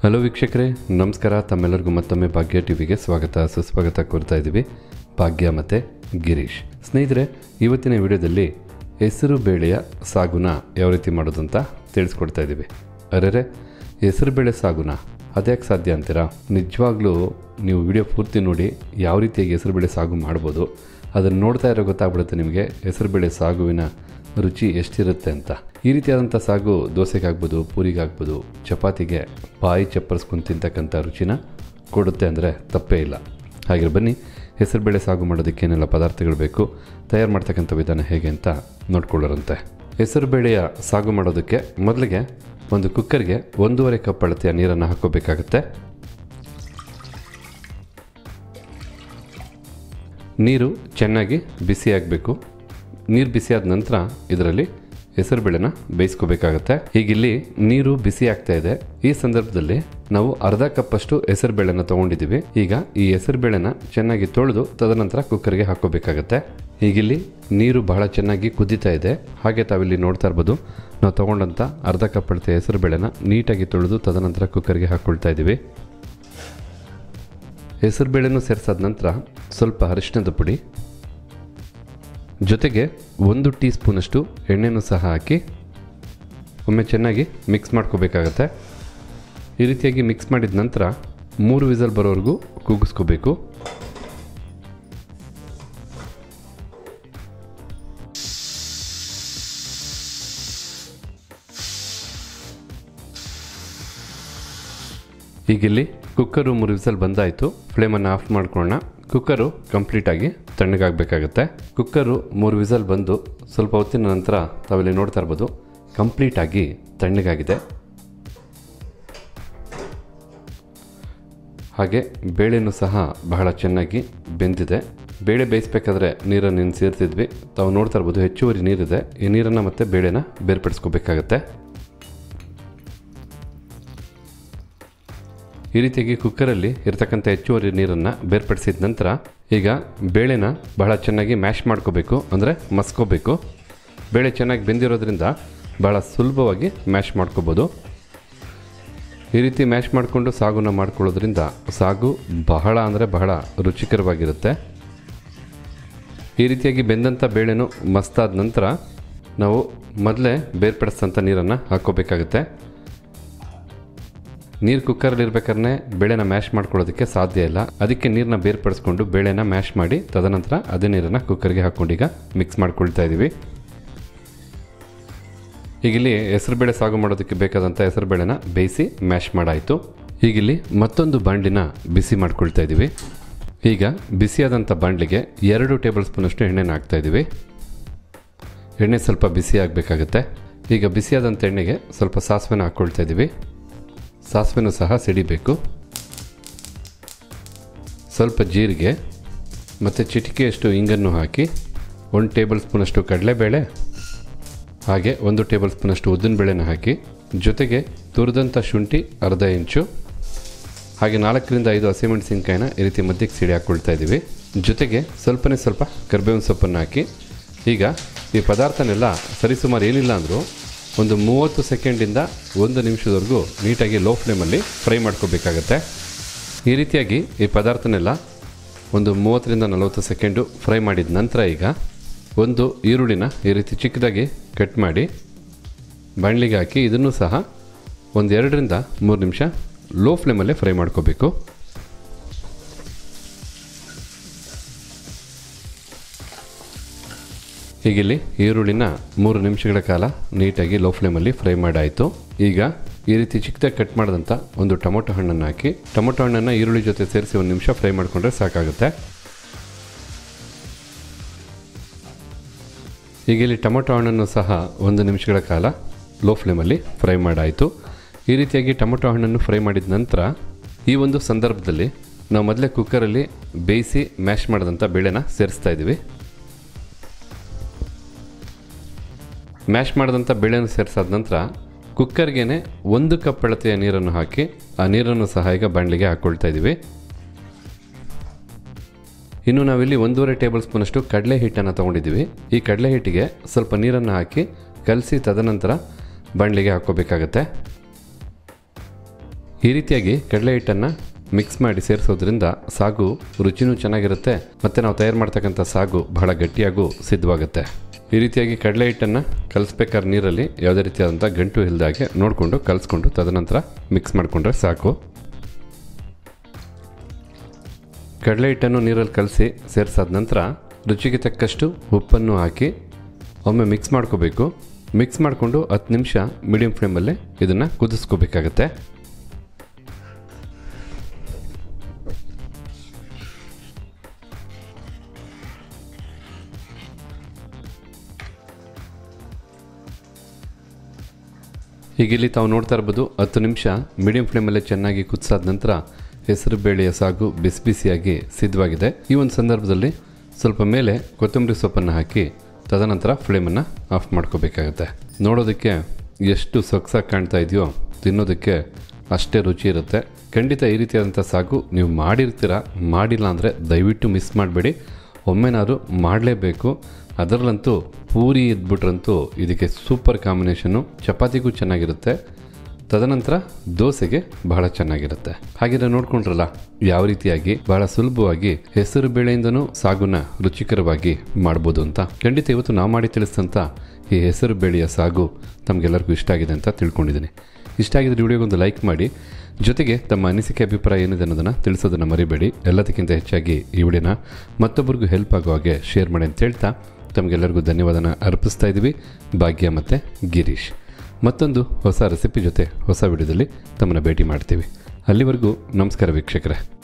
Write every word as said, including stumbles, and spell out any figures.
Hello ವೀಕ್ಷಕರೇ, ನಮಸ್ಕಾರ. ತಮ್ಮೆಲ್ಲರಿಗೂ ಮತ್ತೊಮ್ಮೆ ಭಾಗ್ಯ ಟಿವಿಗೆ ಸ್ವಾಗತ ಸುಸ್ವಾಗತ ಕೋರ್ತಾ ಇದ್ದೀವಿ. ಭಾಗ್ಯ ಮತ್ತು ಗಿರೀಶ್. ಸ್ನೇಹಿತರೆ, ಇವತ್ತಿನ ವಿಡಿಯೋದಲ್ಲಿ ಹೆಸರು ಬೇಳೆಯ ಸಾಗುನ ಯಾವ ರೀತಿ ಮಾಡೋದು ಅಂತ ತಿಳಿಸ್ಕೊಡ್ತಾ ಇದ್ದೀವಿ. ಅರೆ ಹೆಸರು ಬೇಳೆ ಸಾಗುನ ಅದ್ಯಾಕೆ ಸಾಧ್ಯ ಅಂತೀರಾ? ನಿಜವಾಗ್ಲೂ ನೀವು ವಿಡಿಯೋ ಪೂರ್ತಿ ನೋಡಿ ಯಾವ ರೀತಿಯಾಗಿ ಹೆಸರು ಬೇಳೆ ಸಾಗು ಮಾಡ್ಬೋದು ಅದನ್ನು ನೋಡ್ತಾ ಇರೋ ಗೊತ್ತಾಗ್ಬಿಡುತ್ತೆ ನಿಮಗೆ ಹೆಸರು ಬೇಳೆ ಸಾಗುವಿನ ರುಚಿ ಎಷ್ಟಿರುತ್ತೆ ಅಂತ. ಈ ರೀತಿಯಾದಂಥ ಸಾಗು ದೋಸೆಗಾಗ್ಬೋದು, ಪೂರಿಗಾಗ್ಬೋದು, ಚಪಾತಿಗೆ ಬಾಯಿ ಚಪ್ಪರಿಸ್ಕೊಂಡು ತಿಂತಕ್ಕಂಥ ರುಚಿನ ಕೊಡುತ್ತೆ ಅಂದರೆ ತಪ್ಪೇ ಇಲ್ಲ. ಹಾಗೆ ಬನ್ನಿ, ಹೆಸರುಬೇಳೆ ಸಾಗು ಮಾಡೋದಕ್ಕೆ ಏನೆಲ್ಲ ಪದಾರ್ಥಗಳು ಬೇಕು, ತಯಾರು ಮಾಡ್ತಕ್ಕಂಥ ವಿಧಾನ ಹೇಗೆ ಅಂತ ನೋಡ್ಕೊಳ್ಳೋರಂತೆ. ಹೆಸರುಬೇಳೆಯ ಸಾಗು ಮಾಡೋದಕ್ಕೆ ಮೊದಲಿಗೆ ಒಂದು ಕುಕ್ಕರ್ಗೆ ಒಂದೂವರೆ ಕಪ್ ಅಳತೆಯ ನೀರನ್ನು ಹಾಕ್ಕೋಬೇಕಾಗತ್ತೆ. ನೀರು ಚೆನ್ನಾಗಿ ಬಿಸಿಯಾಗಬೇಕು. ನೀರು ಬಿಸಿಯಾದ ನಂತರ ಇದರಲ್ಲಿ ಹೆಸರುಬೇಳೆನ ಬೇಯಿಸ್ಕೋಬೇಕಾಗತ್ತೆ. ಹೀಗಿಲ್ಲಿ ನೀರು ಬಿಸಿ ಆಗ್ತಾ ಇದೆ. ಈ ಸಂದರ್ಭದಲ್ಲಿ ನಾವು ಅರ್ಧ ಕಪ್ ಅಷ್ಟು ಹೆಸರುಬೇಳೆನ ತಗೊಂಡಿದ್ದೀವಿ. ಈಗ ಈ ಹೆಸರುಬೇಳೆನ ಚೆನ್ನಾಗಿ ತೊಳೆದು ತದನಂತರ ಕುಕ್ಕರ್ಗೆ ಹಾಕೋಬೇಕಾಗತ್ತೆ. ಹೀಗಿಲ್ಲಿ ನೀರು ಬಹಳ ಚೆನ್ನಾಗಿ ಕುದೀತಾ ಇದೆ. ಹಾಗೆ ತಾವಿಲ್ಲಿ ನೋಡ್ತಾ ಇರ್ಬೋದು, ನಾವು ತಗೊಂಡಂಥ ಅರ್ಧ ಕಪ್ ಅಳತೆ ಹೆಸರುಬೇಳೆನ ನೀಟಾಗಿ ತೊಳೆದು ತದನಂತರ ಕುಕ್ಕರ್ಗೆ ಹಾಕ್ಕೊಳ್ತಾ ಇದ್ದೀವಿ. ಹೆಸರುಬೇಳೆನೂ ಸೇರಿಸಾದ ನಂತರ ಸ್ವಲ್ಪ ಅರಿಶಿಣದ ಪುಡಿ ಜೊತೆಗೆ ಒಂದು ಟೀ ಸ್ಪೂನಷ್ಟು ಎಣ್ಣೆನೂ ಸಹ ಹಾಕಿ ಒಮ್ಮೆ ಚೆನ್ನಾಗಿ ಮಿಕ್ಸ್ ಮಾಡ್ಕೋಬೇಕಾಗತ್ತೆ. ಈ ರೀತಿಯಾಗಿ ಮಿಕ್ಸ್ ಮಾಡಿದ ನಂತರ ಮೂರು ವಿಸಲ್ ಬರೋವರೆಗೂ ಕೂಗಿಸ್ಕೋಬೇಕು. ಈಗಿಲ್ಲಿ ಕುಕ್ಕರು ಮೂರು ವಿಸಲ್ ಬಂದಾಯಿತು. ಫ್ಲೇಮನ್ನು ಆಫ್ ಮಾಡ್ಕೊಳ್ಳೋಣ. ಕುಕ್ಕರು ಕಂಪ್ಲೀಟಾಗಿ ತಣ್ಣಗಾಗಬೇಕಾಗತ್ತೆ. ಕುಕ್ಕರು ಮೂರು ವಿಸಲ್ ಬಂದು ಸ್ವಲ್ಪ ಹೊತ್ತಿನ ನಂತರ ತಾವಿಲ್ಲಿ ನೋಡ್ತಾ ಇರ್ಬೋದು, ಕಂಪ್ಲೀಟಾಗಿ ತಣ್ಣಗಾಗಿದೆ. ಹಾಗೆ ಬೇಳೆನೂ ಸಹ ಬಹಳ ಚೆನ್ನಾಗಿ ಬೆಂದಿದೆ. ಬೇಳೆ ಬೇಯಿಸ್ಬೇಕಾದ್ರೆ ನೀರನ್ನು ಇನ್ನು ಸೇರ್ತಿದ್ವಿ. ತಾವು ನೋಡ್ತಾ ಇರ್ಬೋದು, ಹೆಚ್ಚುವರಿ ನೀರಿದೆ. ಈ ನೀರನ್ನು ಮತ್ತು ಬೇಳೆನ ಬೇರ್ಪಡಿಸ್ಕೋಬೇಕಾಗತ್ತೆ. ಈ ರೀತಿಯಾಗಿ ಕುಕ್ಕರಲ್ಲಿ ಇರ್ತಕ್ಕಂಥ ಹೆಚ್ಚುವರಿ ನೀರನ್ನು ಬೇರ್ಪಡಿಸಿದ ನಂತರ ಈಗ ಬೇಳೆನ ಬಹಳ ಚೆನ್ನಾಗಿ ಮ್ಯಾಶ್ ಮಾಡ್ಕೋಬೇಕು, ಅಂದರೆ ಮಸ್ಕೋಬೇಕು. ಬೇಳೆ ಚೆನ್ನಾಗಿ ಬೆಂದಿರೋದ್ರಿಂದ ಬಹಳ ಸುಲಭವಾಗಿ ಮ್ಯಾಶ್ ಮಾಡ್ಕೋಬೋದು. ಈ ರೀತಿ ಮ್ಯಾಶ್ ಮಾಡಿಕೊಂಡು ಸಾಗುನ ಮಾಡ್ಕೊಳ್ಳೋದ್ರಿಂದ ಸಾಗು ಬಹಳ ಅಂದರೆ ಬಹಳ ರುಚಿಕರವಾಗಿರುತ್ತೆ. ಈ ರೀತಿಯಾಗಿ ಬೆಂದಂಥ ಬೇಳೆನೂ ಮಸ್ತಾದ ನಂತರ ನಾವು ಮೊದಲೇ ಬೇರ್ಪಡಿಸಿದಂಥ ನೀರನ್ನು ಹಾಕ್ಕೋಬೇಕಾಗುತ್ತೆ. ನೀರು ಕುಕ್ಕರಲ್ಲಿ ಇರ್ಬೇಕಾದ್ರೆ ಬೇಳೆನ ಮ್ಯಾಶ್ ಮಾಡ್ಕೊಳ್ಳೋದಕ್ಕೆ ಸಾಧ್ಯ ಇಲ್ಲ. ಅದಕ್ಕೆ ನೀರನ್ನ ಬೇರ್ಪಡಿಸ್ಕೊಂಡು ಬೇಳೆನ ಮ್ಯಾಶ್ ಮಾಡಿ ತದನಂತರ ಅದೇ ನೀರನ್ನು ಕುಕ್ಕರ್ಗೆ ಹಾಕ್ಕೊಂಡು ಈಗ ಮಿಕ್ಸ್ ಮಾಡ್ಕೊಳ್ತಾ ಇದ್ದೀವಿ. ಈಗಿಲ್ಲಿ ಹೆಸರುಬೇಳೆ ಸಾಗು ಮಾಡೋದಕ್ಕೆ ಬೇಕಾದಂಥ ಹೆಸರುಬೇಳೆನ ಬೇಯಿಸಿ ಮ್ಯಾಶ್ ಮಾಡಾಯಿತು. ಈಗಿಲ್ಲಿ ಮತ್ತೊಂದು ಬಾಣಲಿನ ಬಿಸಿ ಮಾಡ್ಕೊಳ್ತಾ ಇದ್ದೀವಿ. ಈಗ ಬಿಸಿಯಾದಂಥ ಬಾಣಲಿಗೆ ಎರಡು ಟೇಬಲ್ ಸ್ಪೂನಷ್ಟು ಎಣ್ಣೆನ ಹಾಕ್ತಾ ಇದ್ದೀವಿ. ಎಣ್ಣೆ ಸ್ವಲ್ಪ ಬಿಸಿ ಆಗಬೇಕಾಗತ್ತೆ. ಈಗ ಬಿಸಿಯಾದಂಥ ಎಣ್ಣೆಗೆ ಸ್ವಲ್ಪ ಸಾಸಿವೆನ ಹಾಕ್ಕೊಳ್ತಾ ಇದ್ದೀವಿ. ಸಾಸಿವೆನೂ ಸಹ ಸಿಡಿಬೇಕು. ಸ್ವಲ್ಪ ಜೀರಿಗೆ ಮತ್ತು ಚಿಟಿಕೆಯಷ್ಟು ಇಂಗನ್ನು ಹಾಕಿ ಒಂದು ಟೇಬಲ್ ಸ್ಪೂನಷ್ಟು ಕಡಲೆಬೇಳೆ ಹಾಗೆ ಒಂದು ಟೇಬಲ್ ಸ್ಪೂನಷ್ಟು ಉದ್ದಿನಬೇಳೆನ ಹಾಕಿ ಜೊತೆಗೆ ತುರಿದಂಥ ಶುಂಠಿ ಅರ್ಧ ಇಂಚು ಹಾಗೆ ನಾಲ್ಕರಿಂದ ಐದು ಹಸಿಮೆಣಸಿನ್ಕಾಯಿನ ಈ ರೀತಿ ಮಧ್ಯಕ್ಕೆ ಸಿಡಿ ಹಾಕ್ಕೊಳ್ತಾ ಇದ್ದೀವಿ. ಜೊತೆಗೆ ಸ್ವಲ್ಪನೇ ಸ್ವಲ್ಪ ಕರಿಬೇವಿನ ಸೊಪ್ಪನ್ನು ಹಾಕಿ ಈಗ ಈ ಪದಾರ್ಥನೆಲ್ಲ ಸರಿಸುಮಾರು ಏನಿಲ್ಲ ಅಂದರೂ ಒಂದು ಮೂವತ್ತು ಸೆಕೆಂಡಿಂದ ಒಂದು ನಿಮಿಷದವರೆಗೂ ನೀಟಾಗಿ ಲೋ ಫ್ಲೇಮಲ್ಲಿ ಫ್ರೈ ಮಾಡ್ಕೋಬೇಕಾಗತ್ತೆ. ಈ ರೀತಿಯಾಗಿ ಈ ಪದಾರ್ಥನೆಲ್ಲ ಒಂದು ಮೂವತ್ತರಿಂದ ನಲವತ್ತು ಸೆಕೆಂಡು ಫ್ರೈ ಮಾಡಿದ ನಂತರ ಈಗ ಒಂದು ಈರುಳ್ಳಿನ ಈ ರೀತಿ ಚಿಕ್ಕದಾಗಿ ಕಟ್ ಮಾಡಿ ಬಾಣಲಿಗೆ ಹಾಕಿ ಇದನ್ನು ಸಹ ಒಂದು ಎರಡರಿಂದ ಮೂರು ನಿಮಿಷ ಲೋ ಫ್ಲೇಮಲ್ಲೇ ಫ್ರೈ ಮಾಡ್ಕೋಬೇಕು. ಹೀಗಿಲ್ಲಿ ಈರುಳ್ಳಿನ ಮೂರು ನಿಮಿಷಗಳ ಕಾಲ ನೀಟಾಗಿ ಲೋ ಫ್ಲೇಮಲ್ಲಿ ಫ್ರೈ ಮಾಡಾಯಿತು. ಈಗ ಈ ರೀತಿ ಚಿಕ್ಕದಾಗಿ ಕಟ್ ಮಾಡಿದಂಥ ಒಂದು ಟೊಮೊಟೊ ಹಣ್ಣನ್ನು ಹಾಕಿ ಟೊಮೊಟೊ ಹಣ್ಣನ್ನು ಈರುಳ್ಳಿ ಜೊತೆ ಸೇರಿಸಿ ಒಂದು ನಿಮಿಷ ಫ್ರೈ ಮಾಡಿಕೊಂಡ್ರೆ ಸಾಕಾಗುತ್ತೆ. ಈಗ ಇಲ್ಲಿ ಟೊಮೊಟೊ ಹಣ್ಣನ್ನು ಸಹ ಒಂದು ನಿಮಿಷಗಳ ಕಾಲ ಲೋ ಫ್ಲೇಮಲ್ಲಿ ಫ್ರೈ ಮಾಡಾಯಿತು. ಈ ರೀತಿಯಾಗಿ ಟೊಮೊಟೊ ಹಣ್ಣನ್ನು ಫ್ರೈ ಮಾಡಿದ ನಂತರ ಈ ಒಂದು ಸಂದರ್ಭದಲ್ಲಿ ನಾವು ಮೊದಲೇ ಕುಕ್ಕರಲ್ಲಿ ಬೇಯಿಸಿ ಮ್ಯಾಶ್ ಮಾಡಿದಂಥ ಬೇಳೆನ ಸೇರಿಸ್ತಾ ಇದ್ದೀವಿ. ಮ್ಯಾಶ್ ಮಾಡಿದಂಥ ಬೇಳೆನ ಸೇರಿಸಾದ ನಂತರ ಕುಕ್ಕರ್ಗೆ ಒಂದು ಕಪ್ ಅಳತೆಯ ನೀರನ್ನು ಹಾಕಿ ಆ ನೀರನ್ನು ಸಹ ಈಗ ಬಾಣಲಿಗೆ ಹಾಕ್ಕೊಳ್ತಾ ಇದ್ದೀವಿ. ಇನ್ನು ನಾವಿಲ್ಲಿ ಒಂದೂವರೆ ಟೇಬಲ್ ಸ್ಪೂನಷ್ಟು ಕಡಲೆ ಹಿಟ್ಟನ್ನು ತೊಗೊಂಡಿದ್ದೀವಿ. ಈ ಕಡಲೆ ಹಿಟ್ಟಿಗೆ ಸ್ವಲ್ಪ ನೀರನ್ನು ಹಾಕಿ ಕಲಸಿ ತದನಂತರ ಬಾಣಲಿಗೆ ಹಾಕ್ಕೋಬೇಕಾಗತ್ತೆ. ಈ ರೀತಿಯಾಗಿ ಕಡಲೆ ಹಿಟ್ಟನ್ನು ಮಿಕ್ಸ್ ಮಾಡಿ ಸೇರಿಸೋದ್ರಿಂದ ಸಾಗು ರುಚಿನೂ ಚೆನ್ನಾಗಿರುತ್ತೆ ಮತ್ತು ನಾವು ತಯಾರು ಮಾಡ್ತಕ್ಕಂಥ ಸಾಗು ಬಹಳ ಗಟ್ಟಿಯಾಗೂ ಸಿದ್ಧವಾಗುತ್ತೆ. ಈ ರೀತಿಯಾಗಿ ಕಡಲೆ ಹಿಟ್ಟನ್ನು ಕಲಿಸ್ಬೇಕಾದ್ರೆ ನೀರಲ್ಲಿ ಯಾವುದೇ ರೀತಿಯಾದಂಥ ಗಂಟು ಇಲ್ಲದಾಗೆ ನೋಡಿಕೊಂಡು ಕಲಿಸ್ಕೊಂಡು ತದನಂತರ ಮಿಕ್ಸ್ ಮಾಡಿಕೊಂಡ್ರೆ ಸಾಕು. ಕಡಲೆ ಹಿಟ್ಟನ್ನು ನೀರಲ್ಲಿ ಕಲಸಿ ಸೇರಿಸಾದ ನಂತರ ರುಚಿಗೆ ತಕ್ಕಷ್ಟು ಉಪ್ಪನ್ನು ಹಾಕಿ ಒಮ್ಮೆ ಮಿಕ್ಸ್ ಮಾಡ್ಕೋಬೇಕು. ಮಿಕ್ಸ್ ಮಾಡಿಕೊಂಡು ಹತ್ತು ನಿಮಿಷ ಮೀಡಿಯಂ ಫ್ಲೇಮಲ್ಲೇ ಇದನ್ನು ಕುದಿಸ್ಕೋಬೇಕಾಗತ್ತೆ. ಈಗ ಇಲ್ಲಿ ತಾವು ನೋಡ್ತಾ ಇರ್ಬೋದು ಹತ್ತು ನಿಮಿಷ ಮೀಡಿಯಂ ಫ್ಲೇಮಲ್ಲೇ ಚೆನ್ನಾಗಿ ಕುದಿಸಾದ ನಂತರ ಹೆಸರು ಬೇಳೆಯ ಸಾಗು ಬಿಸಿ ಬಿಸಿಯಾಗಿ ಸಿದ್ಧವಾಗಿದೆ. ಈ ಒಂದು ಸಂದರ್ಭದಲ್ಲಿ ಸ್ವಲ್ಪ ಮೇಲೆ ಕೊತ್ತಂಬರಿ ಸೊಪ್ಪನ್ನು ಹಾಕಿ ತದನಂತರ ಫ್ಲೇಮನ್ನು ಆಫ್ ಮಾಡ್ಕೋಬೇಕಾಗತ್ತೆ. ನೋಡೋದಕ್ಕೆ ಎಷ್ಟು ಸೊಗಸಾಗಿ ಕಾಣ್ತಾ ಇದೆಯೋ ತಿನ್ನೋದಕ್ಕೆ ಅಷ್ಟೇ ರುಚಿ ಇರುತ್ತೆ. ಖಂಡಿತ ಈ ರೀತಿಯಾದಂಥ ಸಾಗು ನೀವು ಮಾಡಿರ್ತೀರ, ಮಾಡಿಲ್ಲ ಅಂದರೆ ದಯವಿಟ್ಟು ಮಿಸ್ ಮಾಡಬೇಡಿ. ಒಮ್ಮೆನಾದ್ರು ಮಾಡಲೇಬೇಕು. ಅದರಲ್ಲಂತೂ ಪೂರಿ ಇದ್ಬಿಟ್ರಂತೂ ಇದಕ್ಕೆ ಸೂಪರ್ ಕಾಂಬಿನೇಷನ್ನು. ಚಪಾತಿಗೂ ಚೆನ್ನಾಗಿರುತ್ತೆ, ತದನಂತರ ದೋಸೆಗೆ ಬಹಳ ಚೆನ್ನಾಗಿರುತ್ತೆ. ಹಾಗೆಲ್ಲ ನೋಡ್ಕೊಂಡ್ರಲ್ಲ ಯಾವ ರೀತಿಯಾಗಿ ಬಹಳ ಸುಲಭವಾಗಿ ಹೆಸರು ಬೇಳೆಯಿಂದನೂ ಸಾಗುನ ರುಚಿಕರವಾಗಿ ಮಾಡ್ಬೋದು ಅಂತ. ಖಂಡಿತ ಇವತ್ತು ನಾವು ಮಾಡಿ ತಿಳಿಸಿದಂಥ ಈ ಹೆಸರು ಬೇಳೆಯ ಸಾಗು ತಮಗೆಲ್ಲರಿಗೂ ಇಷ್ಟ ಆಗಿದೆ ಅಂತ ತಿಳ್ಕೊಂಡಿದ್ದೀನಿ. ಇಷ್ಟ ಆಗಿದ್ರೆ ವಿಡಿಯೋಗೊಂದು ಲೈಕ್ ಮಾಡಿ, ಜೊತೆಗೆ ತಮ್ಮ ಅನಿಸಿಕೆ ಅಭಿಪ್ರಾಯ ಏನಿದೆ ಅನ್ನೋದನ್ನು ತಿಳಿಸೋದನ್ನು ಮರಿಬೇಡಿ. ಎಲ್ಲದಕ್ಕಿಂತ ಹೆಚ್ಚಾಗಿ ಈ ವಿಡಿಯೋನ ಮತ್ತೊಬ್ಬರಿಗೂ ಹೆಲ್ಪ್ ಆಗೋ ಹಾಗೆ ಶೇರ್ ಮಾಡಿ ಅಂತ ಹೇಳ್ತಾ ತಮಗೆಲ್ಲರಿಗೂ ಧನ್ಯವಾದನ ಅರ್ಪಿಸ್ತಾ ಇದ್ದೀವಿ. ಭಾಗ್ಯ ಮತ್ತು ಗಿರೀಶ್. ಮತ್ತೊಂದು ಹೊಸ ರೆಸಿಪಿ ಜೊತೆ ಹೊಸ ವಿಡಿಯೋದಲ್ಲಿ ತಮ್ಮನ್ನು ಭೇಟಿ ಮಾಡ್ತೀವಿ. ಅಲ್ಲಿವರೆಗೂ ನಮಸ್ಕಾರ ವೀಕ್ಷಕರೇ.